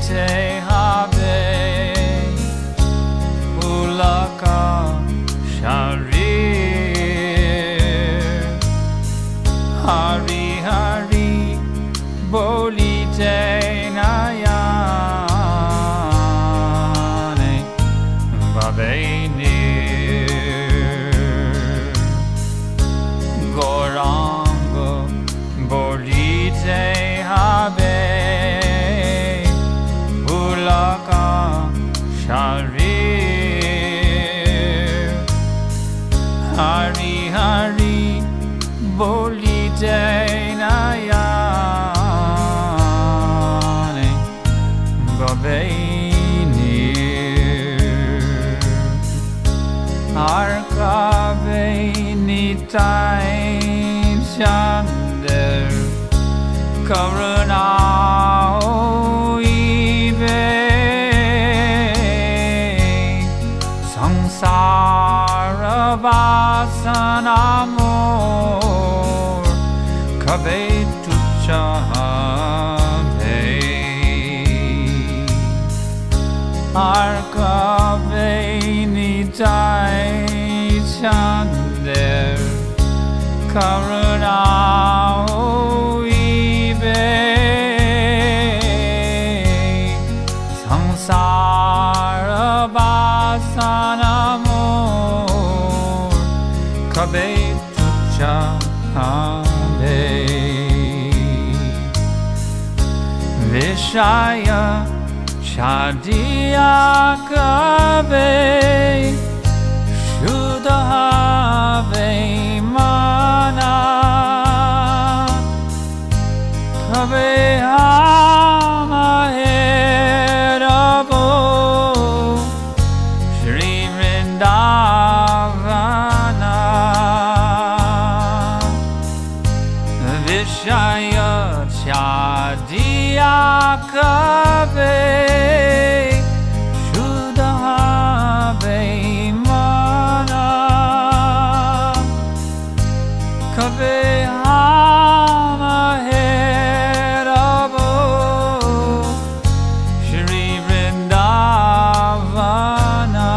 bolite habe ulaka sharir Hari Hari bolite nayane babeni Gorango bolite habe ulaka sharir Hari Hari bolite nayane babeni arkaveni tain chander karuna ibe sangsara vasana amor kabe tucha habe arkaveni tain chander karuna ibe sangsara vasana amor kabe tucha habe vishaya chadiya kabe shuddha have mana kabe hamahirabo Shri Vrindavana Vishaya chadiya kabe shuddha have mana kabe hamahirabo Shri Vrindavana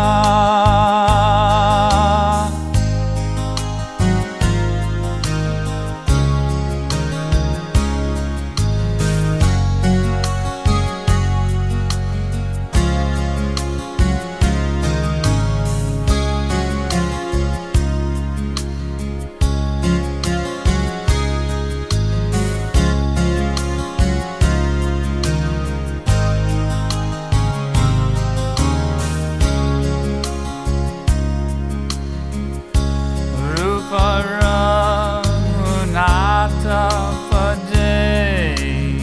Raghunatha pade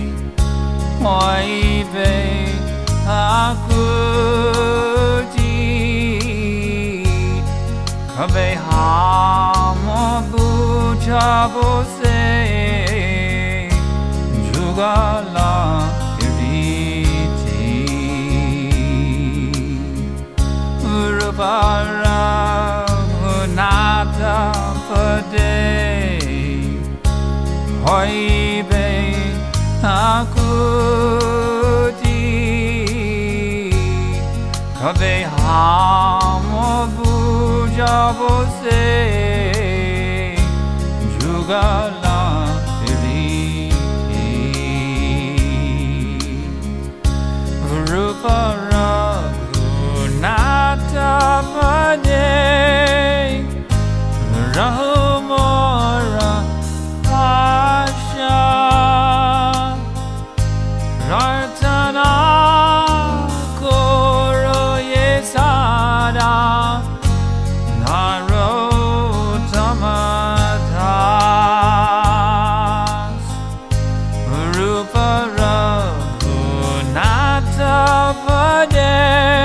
hoibe akuti kabe hamo bujabose jugala iriti Rupa Raghunatha pade hoibe akuti kabe hamo bujabose jugala iriti Rupa Raghunatha pade rahumora asha rartana koro yesada narottamadas Rupa Raghunatha pade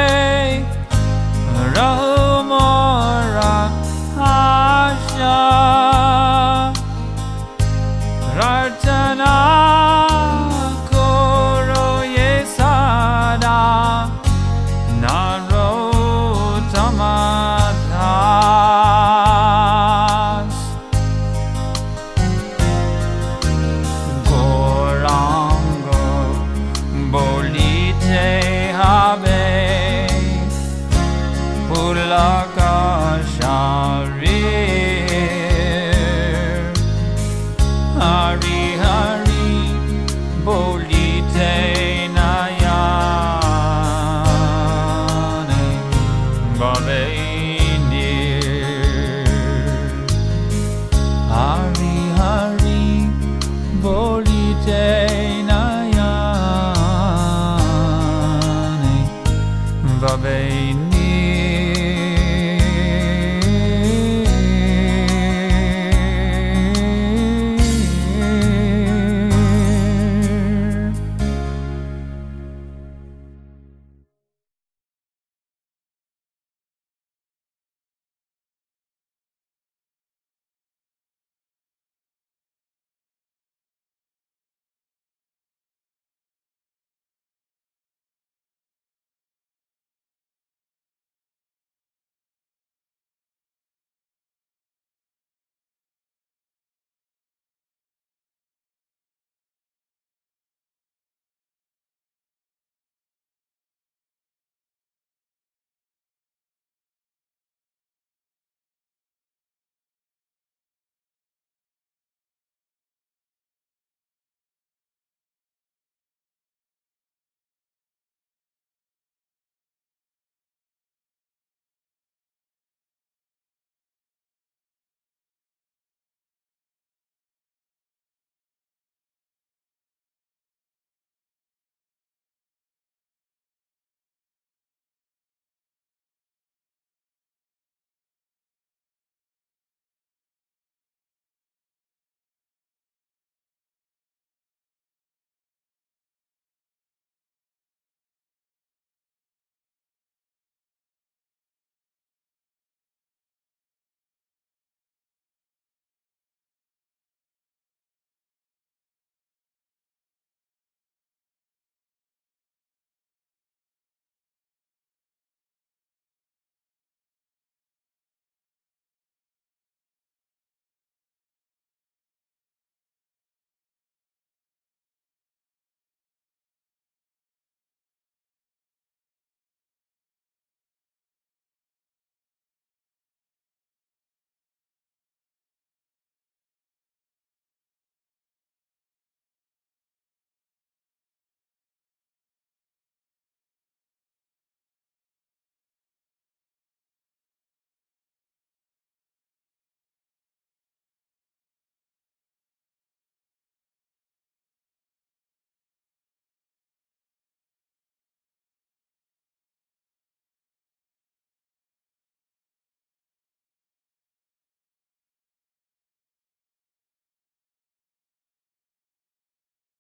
rahumora asha rartana koro yesada narottamadas Gorango bolite Bhavena